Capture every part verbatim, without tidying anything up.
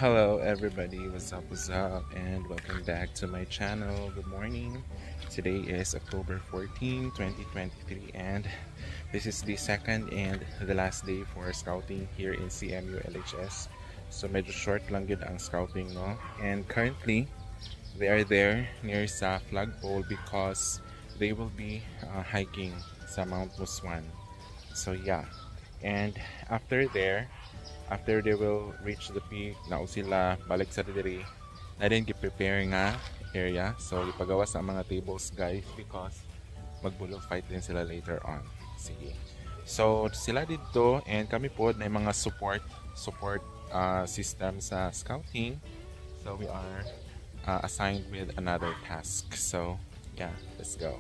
Hello everybody, what's up, what's up, and welcome back to my channel. Good morning. Today is October fourteenth, twenty twenty-three, and this is the second and the last day for scouting here in C M U L H S. So medyo short lang yun ang scouting, no? And currently, they are there near sa flagpole because they will be uh, hiking sa Mount Muswan. So yeah, and after there, after they will reach the peak, na sila balik sa diri na din gi-prepare nga area. So ipagawa sa mga tables guys because magbulog fight din sila later on. Sige. So sila dito and kami po na mga support support uh, system sa scouting. So we are uh, assigned with another task. So yeah, let's go.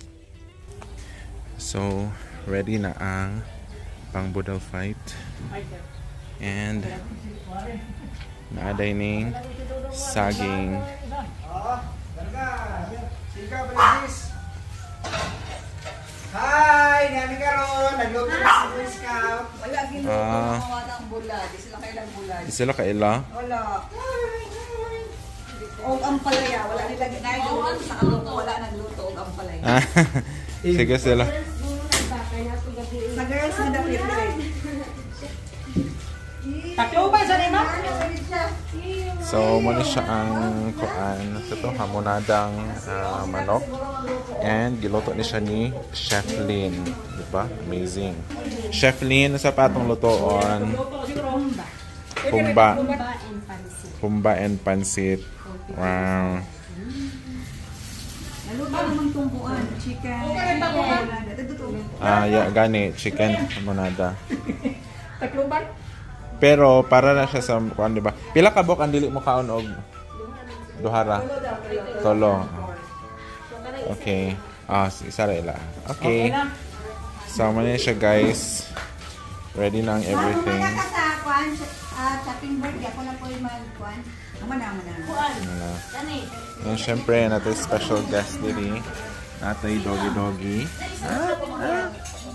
So ready na ang pang budol fight. And naaday ning saging. Hi, nami karon nagluto sa Boy Scout. Wala ginuto Ah. mga watang bulad, di sila kailang bulad. Di sila kaila? Wala. Og ang palaya, wala nila ginagawa sa kaluto, wala nagluto og ang palaya. Ah, sige sila. Sa girls na dapat rin. Tatlo ba sa lima? So muna siya ang kuan sa to hamonadang uh, manok and giluto ni siya ni Chef Lynn, di ba? Amazing. Chef Lynn sa patong lutoon. Pumba. Pumba and pansit. Wow. Naluto namang tumbuan, chicken. Ah, yeah, gani chicken hamonada. Tatlo ba? Pero para na siya sa kuan, di ba? Pila ka bok ang dili mo kaon og duhara? Tolo. Okay. Ah, isa ra ila. Okay. So man siya guys. Ready na ang everything. Muna ka sa kuan, chopping board, ako na po yung mag-kuan. Ama na, ama na. Ano. And syempre natin special guest diri. Natay doggy doggy. Ah, ah,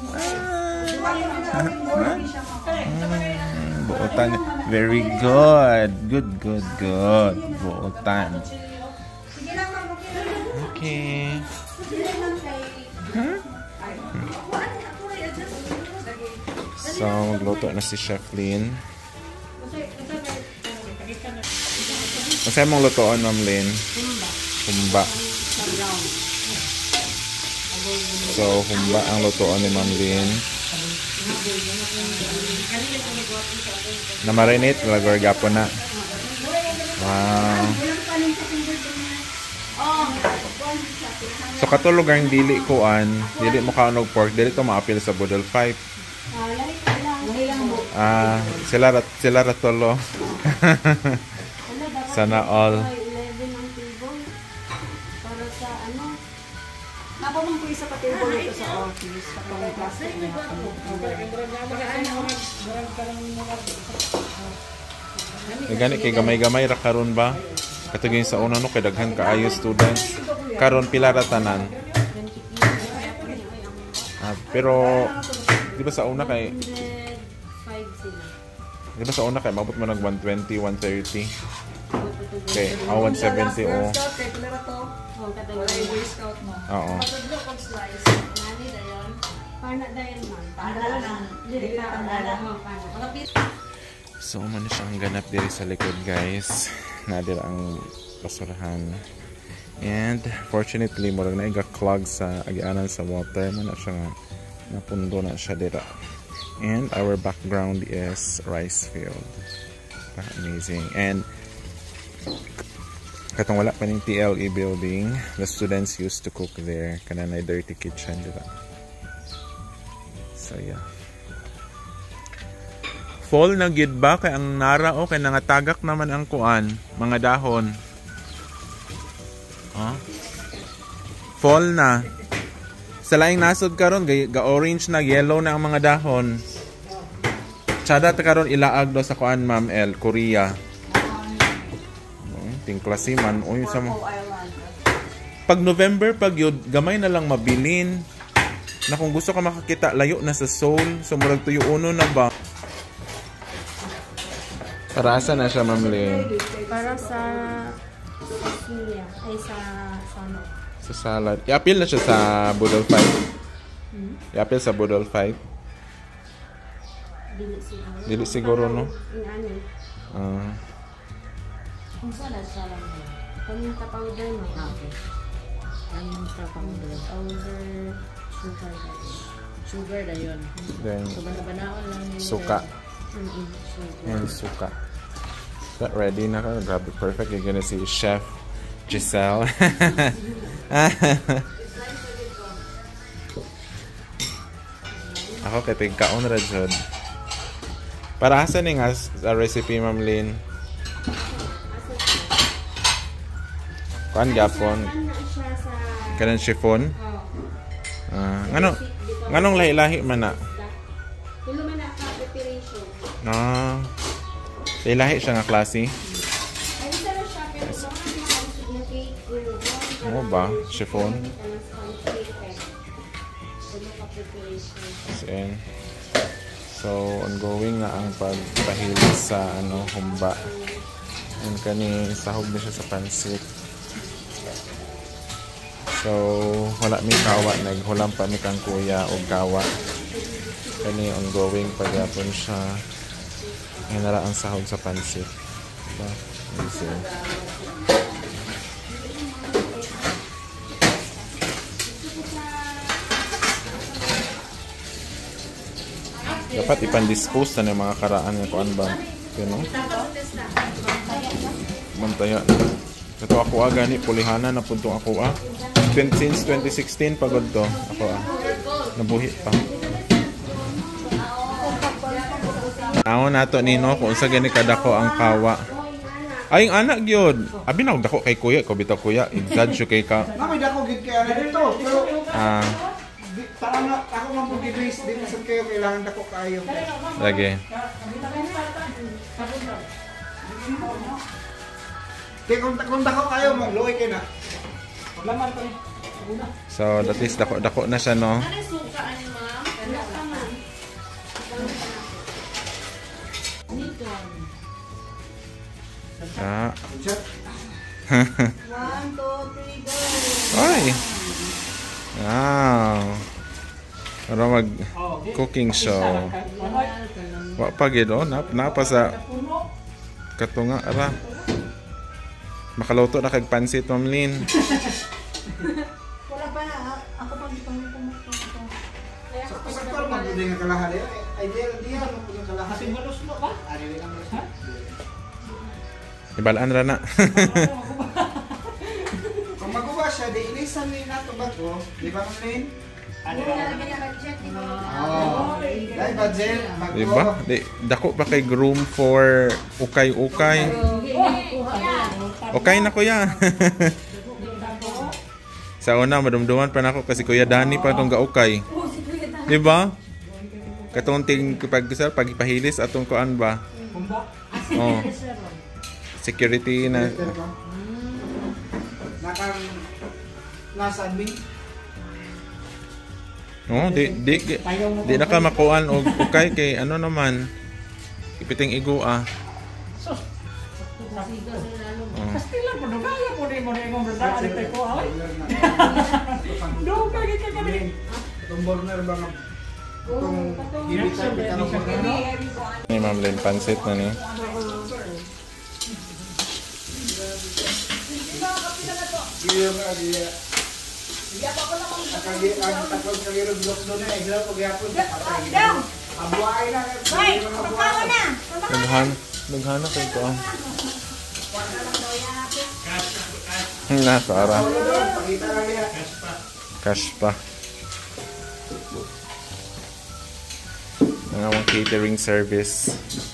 ah. Buotan. Very good. Good, good, good. Buotan. Okay. Huh? So, magluto na si Chef Lynn. Masaya mong lutoon, Ma'am Lynn? Humba. So, humba ang lutoon ni Ma'am Lynn. Na-marinate, lagor gapo na. Wow. So katulog ang dili kuan, dili mo kaon og pork, dili to maapil sa budol fight. Ah, sila rat sila ratolo. Sana all. Napamang ko isa pa table dito sa office. Kapag plastic na ako. E gani kay gamay-gamay ra karon ba? Katugin sa una no kay daghan kaayo students. Karon pila ra tanan. Ah, pero di ba sa una kay Di ba sa una kay mabot mo nag one twenty, one thirty. Okay, oh, one seventy oh. Wala yung Boy Scout mo. Oo. So, man siyang ganap diri sa likod, guys. Nadir ang basurahan. And, fortunately, murag na iga-clog sa agianan sa water. Man na siya nga, napundo na siya dira. And, our background is rice field. Amazing. And, katong wala pa ning T L E building, the students used to cook there. Kananay dirty kitchen, diba? So, yeah. Fall na gid ba kay ang nara o kay nangatagak naman ang kuan, mga dahon. Huh? Fall na. Sa laing nasod karon ga-orange na, yellow na ang mga dahon. Tsada ta karon ilaag do sa kuan, Ma'am El, Korea. Ting klase man o yung sa mo. Pag November pag yun, gamay na lang mabilin. Na kung gusto ka makakita, layo na sa Seoul. So murag tuyo uno na ba? Para asa na siya, Ma'am Lynn? Para sa Sicilia, ay sa Sano. Sa salad. I-appeal na siya sa Budol five. Hmm? I-appeal sa Budol five. Dili siguro. Dili siguro, no? Inani. Ah. Kung salad, salad mo. Paminta powder mo. Okay. Paminta powder. Powder, sugar guys. Sugar na yun. Then, So, banabanaon lang yun. suka. Mm-mm, sugar. And suka. That ready na ka. Grabe, perfect. You're gonna see Chef Giselle. Ako kay tigkaon ra jud. Para asa ni nga sa recipe, Ma'am Lynn? Kuan gapon. Ano na siya sa... Kanang chiffon. Oh. Ah, ngano? Nganong lahi-lahi man na? Tulo man na ka preparation. Ah. Lahi-lahi siya nga klase. Ay, isa na siya, pero sa mga nakalisod na cake, yung Ano ba? Chiffon? Ayan. So, ongoing nga ang pagpahilis sa ano, humba. Yan kani, sahog na siya sa pansit. So, wala mi kawa. Naghulam pa mi kang kuya o kawa. Kani, ongoing pagyapon siya. Yan nara ang sahog sa pansit. Diba? Easy. Dapat ipan-dispose na ng mga karaan ng kuan ba? You know? Mantaya na. Ito ako ah, gani, pulihana na puntong ako ah. Since twenty sixteen pagod to. Ako ah. Nabuhi pa. Naon nato nino kung sa gani kadako ang kawa. Ay, ang anak gyud. Abi na dako kay kuya, ko bitaw kuya. I-judge kay ka. Mami, dako gid kay ana dito. Pero, Ah, di, para na, ako man po gid-race, di masad kayo, kailangan dako kayo. lagi. Kaya kung, kung dako kayo, magluoy kayo na. Paglaman pa rin. So, at least dako dako na siya no. Ano sukaan, ma'am? Wala pa man. Dito. Ah. One, two, three, go! Ay. Wow. Para mag cooking show. Wa pa gid oh, nap napa sa katunga ara. Makaluto na kag pansit, Ma'am Lynn. Wala pa na. ah, Ako pang di pang pumusto. Sakto man po din ang kalahari. Idea, idea, ano po yung kalahari. Simulos mo ba? Ari lang mo. Ibalaan ra na. Kung magawa siya, di ilisan ni nato ba ko? Di ba, Lynn? Wala na budget. Di ba? Oo. Dahil budget, bago. Diba? Di, dako pa kay groom for ukay-ukay. Okay na kuya. Sa una, madumduman pa na ako kasi Kuya Danny pa itong gaukay. Diba? Katong ting pag, pag ipahilis atong kuan ba? Oh. Security na. Nakang nasa admin. Oh, di di di, di na ka makuan og ukay kay ano naman. Ipiting igo ah. Oh. Kastila po, nagaya po rin mo rin yung berdaan ito ko, ay? Doon ka, kita ka rin. Itong burner ba nga? Itong ibitan, ibitan ng burner. Ni Ma'am Lynn, pansit na ni. Iya ka, iya. Akagi, ang takot sa giro, blok doon na, iglaw pag yapon. Abuay na, Hoy! mga Pagkawa na! Daghan, daghan kay ko. ah. Na para Pakita lang niya. cash pa. Ang awang catering service.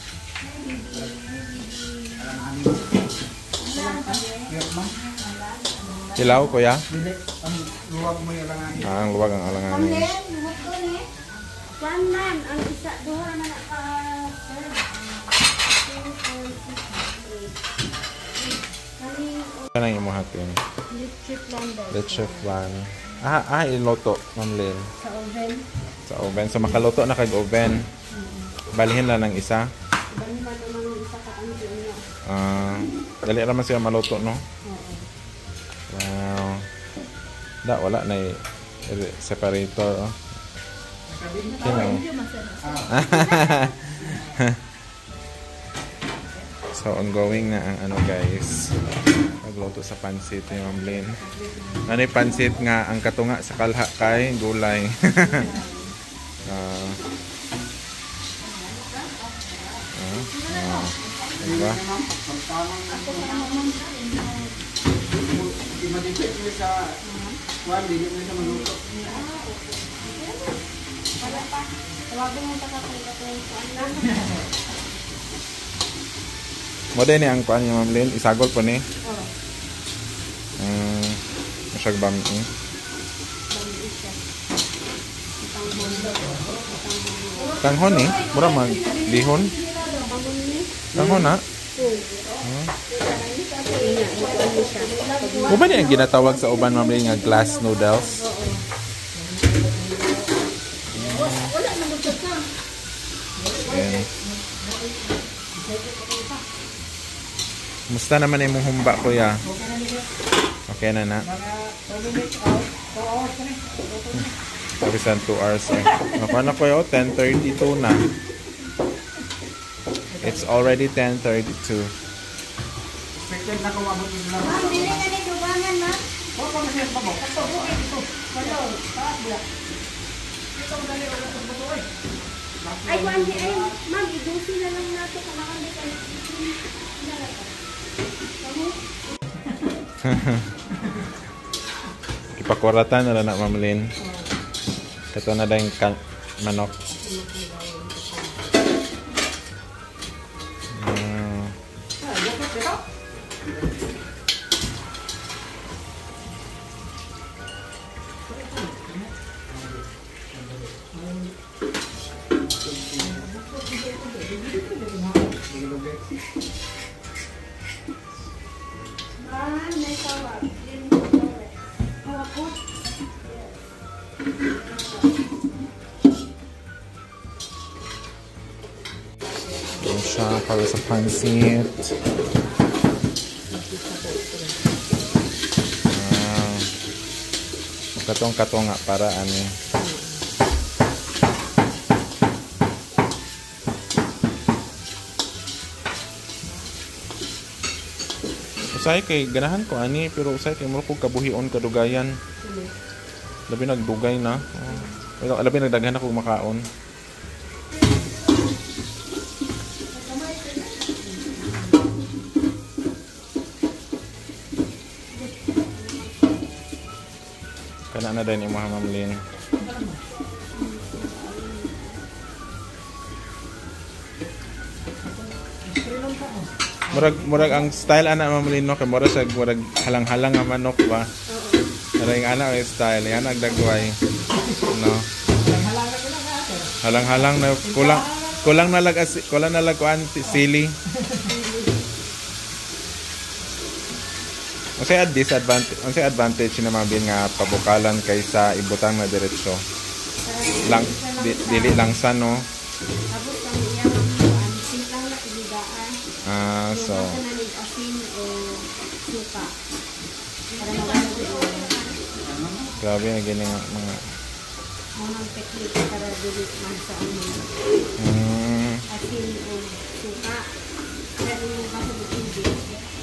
Hilaw, kuya? Dili, ang luwag mo yung langan. Ah, ang luwag ang alanganin. Pamlen, lumot ko ni. One man, ang isa, duha naman na ka, sir. Two, four, six, eight. Kaning, Ano yung mga hatin? electric blender. Let's chef plan. Ah, ah, iloto, Ma'am Lynn. Sa oven. Sa oven. So, makaluto na kag oven. Balihin lang ng isa. Iban man naman yung isa ka ano niya. Ah, dali naman siya maluto, no? Oo. Wow. Da, wala na eh. Separator, oh. Tingnan. So, ongoing na ang ano guys. Nagluto sa pansit ni Ma'am Lynn. Ano yung pansit nga, ang katunga sa kalha kay gulay. uh, uh, uh, diba? Imadipit mo sa one, hindi mo sa maluto. Wala pa. Tawagin mo pa kapag kapag saan. Mo din ni ang kuan ni Ma'am Lynn, isagol po ni. Oo. Um, masyag bam eh. Tanghon eh, mura mag bihon. Tanghon na. Mo ba niya ang ginatawag sa uban Ma'am Lynn nga glass noodles? Ayan. Musta naman yung mong humba, kuya? Okay na na. Sabi saan two hours eh. Nakuha na kuya, ten thirty-two na. It's already ten thirty-two. Expected na kung abot yung lang. Ma'am, dili ka ni dugangan, ma'am. Huwag pa masaya pa mo. Ito, ito. Hello. Ito, dali. Ito, eh. Ay, kuan di ay, ma'am, idusi na lang nato kailangan di kayo. Ipakuratan na lang na Ma'am Lynn. Ito na lang yung manok. Uh, Ah, may tawag. Tawag ko. Ito siya para sa pansit. Ah, katong-katong nga para ano. Usay kay ganahan ko ani pero usay kay mo ko kabuhion kadugayan. Labi nagdugay na. Oh. Labi nagdaghan ako makaon. Kana na din yung mga Ma'am Lynn. Murag murag ang style ana Ma'am Lynn no kay murag sa murag halang-halang nga manok ba. Ara yung ana ang style yan nagdagway. No. Halang-halang na kulang kulang na lag kulang na lag kuan sili. Unsay ad disadvantage unsay advantage na mabin nga pabukalan kaysa ibutang na diretso. Lang di, dili lang sa no. Tapos ang iyang kuan, simplang na iligaan. Ah, so Yung nanig asin o suka. Para mawala ko. grabe na gini nga mga Munang technique para dili man sa ano. mm, Asin o suka. Pero yung kaso ng tubig.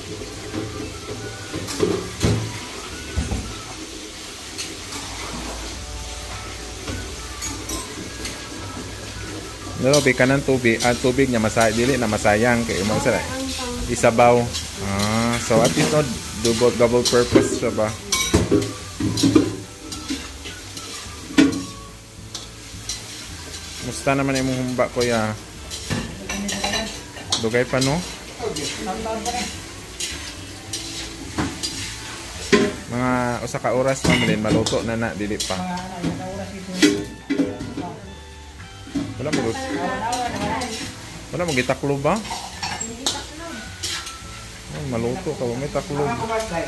Narobi ka ng tubig, at tubig niya masay, dili na masayang kay mo sa Ang pang isabaw. Ah, so at least no double double purpose siya ba? Musta naman imong humba kuya? Dugay pa no? Mga usa ka oras pa man din maluto na na dili pa. Wala mo Wala mo gitaklo ba? Oh, maluto ka ba may taklo? Ako ba, Day?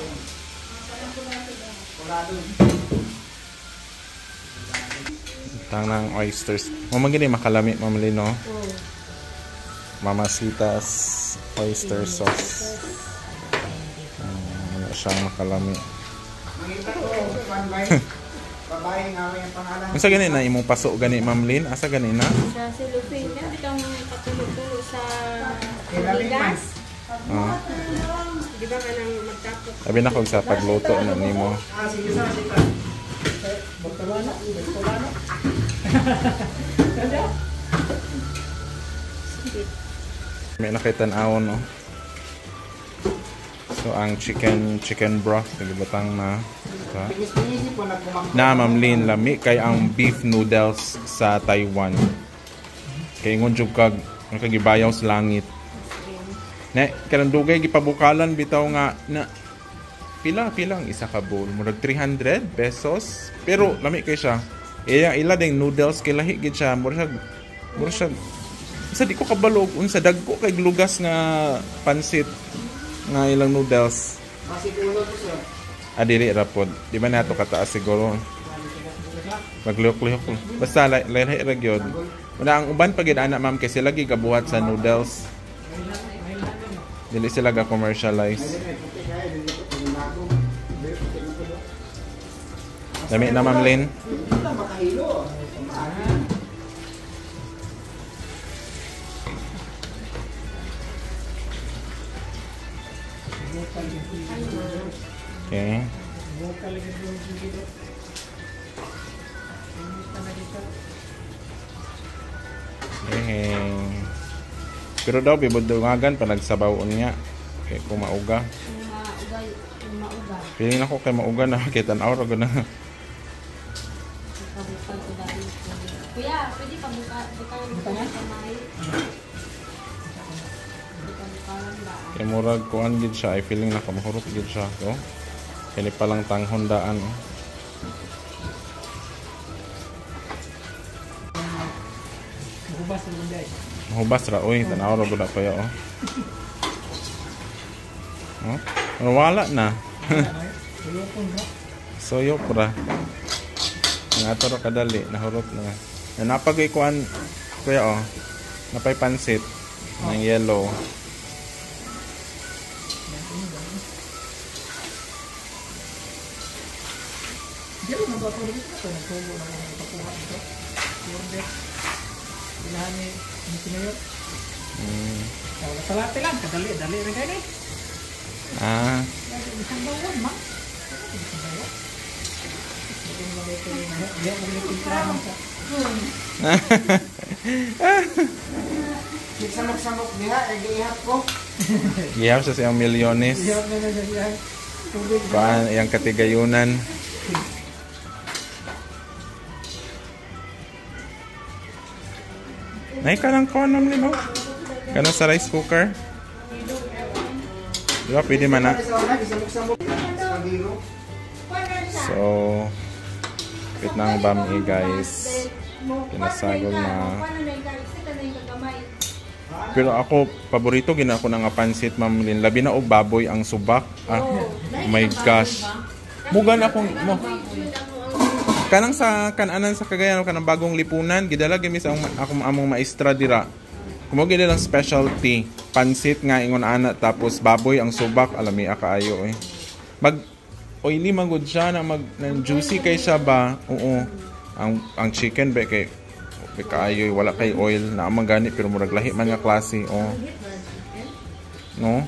Kulado. Butang ng oysters. Mamagin eh, makalami, Ma'am Lynn, no? Oh. Mamasitas oyster sauce. Um, ano siyang makalami. Mangita ko, panbay. Babae nga yung pangalan. Asa gani na imong paso gani, Ma'am Lynn? Asa gani na? Sa cellophane na, itong patulog-tulo sa bigas. Ah. Di ba nga nang magtapos? Sabi na kog sa pagluto na nimo. Ah, sige sa sika. Bartolano, Bartolano. May nakitan-awon, no? So, ang chicken chicken broth, nagibutang na. Diba? Pingis-pingisi po nagkumang. Na, Ma'am Lynn, lami kay ang beef noodles sa Taiwan. Kay ngon jud kag nakagibayaw sa langit. Na, kanang dugay gipabukalan bitaw nga na pila pila ang isa ka bowl, murag three hundred pesos. Pero lami kay siya. Iya ila ding noodles kay lahi gid siya, mura siya mura siya. Sa di ko kabalog unsa dagko kay lugas nga pansit nga ilang noodles. Masigulo to sir. Adili rapod. Di ba nato kataas siguro? Maglihok-lihok. Basta lahi ra gyud. Una ang uban pagid ana ma'am kay sila gigabuhat sa noodles. Dili sila ga commercialize. Dami na, Ma'am Lynn. Hindi lang makahilo. Okay. Okay. Pero daw bibudungagan pa nagsabawon niya. Kay kung mauga. Maugay, mauga. Feeling ako kay mauga na kitan-aw ra na. Pabukal ko dahil. Kuya, pwede pabuka, bukalan ko ng kamay. Bukalan ba? Kay murag kuan gid siya, I feeling na kamahurot gid siya, so. Kini pa lang tanghon daan. Oh. Hubas ng munday. Mahubas ra oy, tanaw ra gud kaya oh. Oh, ano wala na. Soyo pra. Nga ato ra kadali, nahurot na. Na napagay kuan kuya oh. Napay pansit ng yellow. Hindi mo ba ito dito? Ito, nagtubo na mga tapuha ito. Order. Ilahan ni ni Pinayot. Mm. Kaya salate lang, kadali, dali rin kayo eh. Ah, Isang bawon, ma. Isang bawon. Ito mo ito yung hindi mo nagpintrahan sa. Samok-samok niya, i-ihap ko. gihap sa siyang milyones. Ihap na na siya. Tubig. Paan iyang katigayunan. Nay kanang kuan nam lino. Kana sa rice cooker. Di ba pwede man na? Samok-samok. Pagiro. So, wait na ang bami guys. Pinasagol na. Pero ako, paborito gina ko na nga pansit, Ma'am Lynn. Labi na og baboy ang subak. Ah, oh my gosh. Mugan akong mo. Kanang sa kananan sa Cagayan kanang bagong lipunan, gidala gyud sa akong among maestra dira. Kumo gyud lang specialty, pansit nga ingon ana tapos baboy ang subak, alami kaayo eh. Mag oily man gud siya na mag na juicy kay siya ba? Oo. Ang ang chicken ba kay kay kaayo wala kay oil na amang gani pero murag lahi man nga klase oh. No?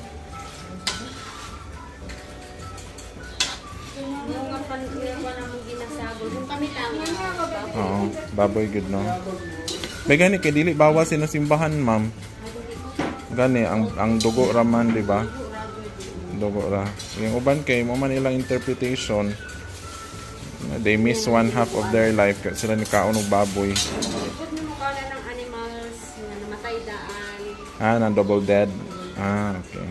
Oo, baboy good no. May gani kay dili bawas sa simbahan, ma'am. Gani ang ang dugo ra man, di ba? Dugo ra. Yung uban kay mo man ilang interpretation. They miss one half of their life kasi sila ni kaon og baboy. Ikot mo mukha na ng animals na namatay daan. Ah, na double dead. Ah, okay.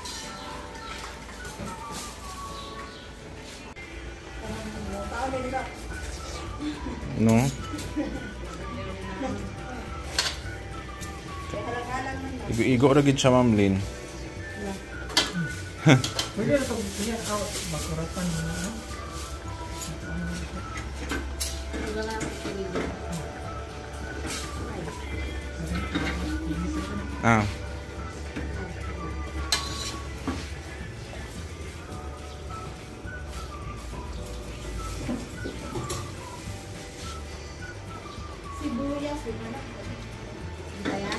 No? Igo-igo ra gid siya, Ma'am Lynn. Pwede ito, pwede out, makuratan mo na. Wala na ako Ah. Sibuyas, di ba na? Kaya?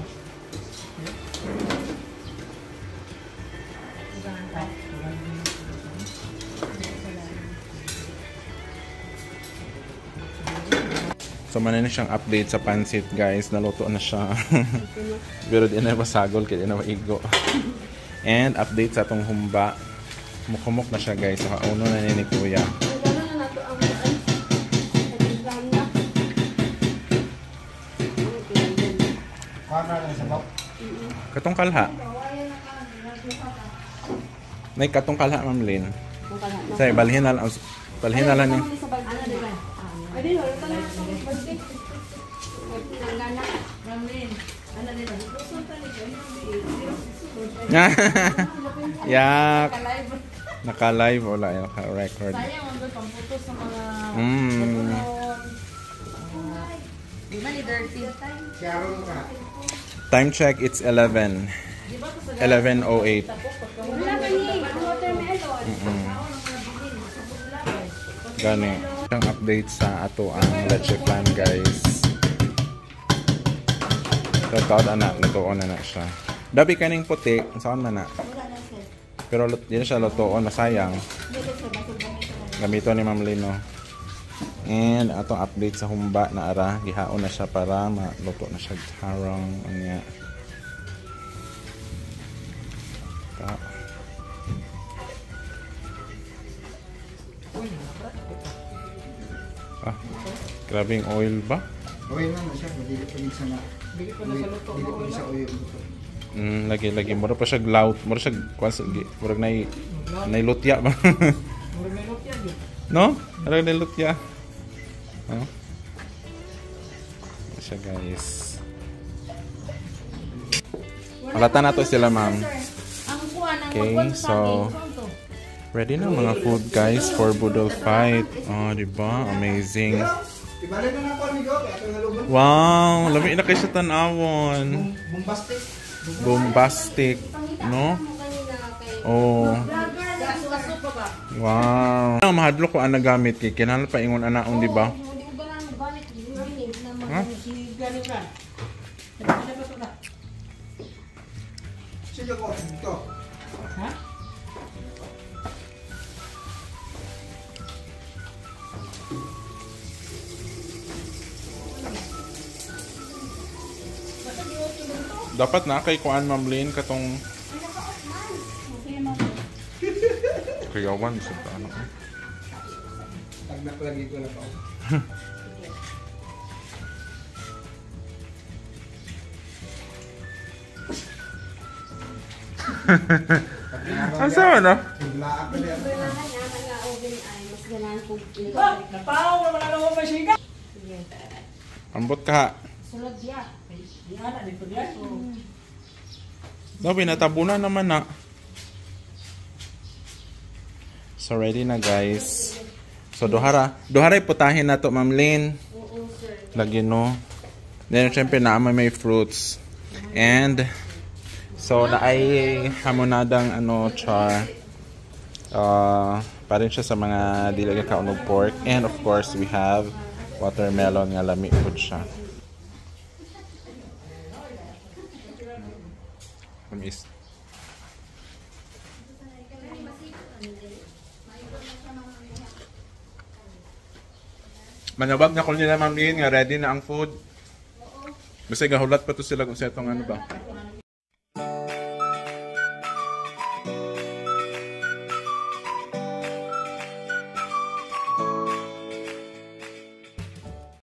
So man na siyang update sa pansit guys, naluto na siya. Pero di na masagol kaya di na maigo. And update sa atong humba. Mukumok na siya guys, so kauno na ni Kuya. Para lang sa bawah. Katong kalha. Nay katong kalha Ma'am Lynn. Say balhin na lang balhin na lang ni. Yak. Naka-live wala yung naka-record. Sayang ang pang putos sa mga Mm. di ba ni dirty? Sharon ka. Time check, it's eleven. eleven oh eight. Wala ka ni, ang watermelon. Mm. Gani. Ang update sa ato ang leche plan guys. Totoo anak, lutoon na na siya. Dabi kaning puti, saan man na. Wala na sir. Pero lut- di na siya lutoon, nasayang. Dito sir, basog gamit ko. Gamito ni Ma'am Lino. And atong update sa humba na ara, gihaon na siya para maluto na siya harang niya. Ta. Ah, grabing oil ba? Oil na siya, hindi pa rin sana. Bili ko na sa luto. Hindi pa rin sa oil. Mm, lagi lagi mura pa siya glout, mura siya kwansa mura nay nay lutya ba? Mura may luto yan yun. No? Mura nay lutya. Oh. Ito siya guys. Alata na to sila ma'am. Ang kuha ng Okay, magkwan sa so- akin. Sonto. Ready na mga food guys for Budol fight. Oh, di ba? Amazing. Ibalik na na ako amigo, kaya ito nalubon. Wow, lami na kayo sa tanawon. Bombastic. Bombastic, no? Oh. Kaso pa ba? Wow. Ang mahadlo ko ang nagamit kay kinahanglan pa ingon anaon, di ba? Hindi ko ba lang gamit yung Ha? Si Galugan. Ano ba ito na? Sige ko, dito. Ha? Dapat na kay kuan Ma'am Lynn katong Okay, ma'am. kayawan sa ano. Tagnak lagi ko na pa. Asa man na? Laak na yan. Ah! Napaw naman ang mga masiga! Ambot ka. Sulod ya. Di ana dito diya. So, Dabi natabunan naman na. So ready na guys. So dohara, dohara iputahin na to Ma'am Lynn. Lagi no. Then syempre na may fruits. And so na ay hamonadang ano char. Uh, pa rin siya sa mga dili ka kaunog pork. And of course we have watermelon nga lami pud siya. Is manabag na ko nila Ma'am Lynn nga ready na ang food. Basta gahulat pa to sila kung sa itong ano ba.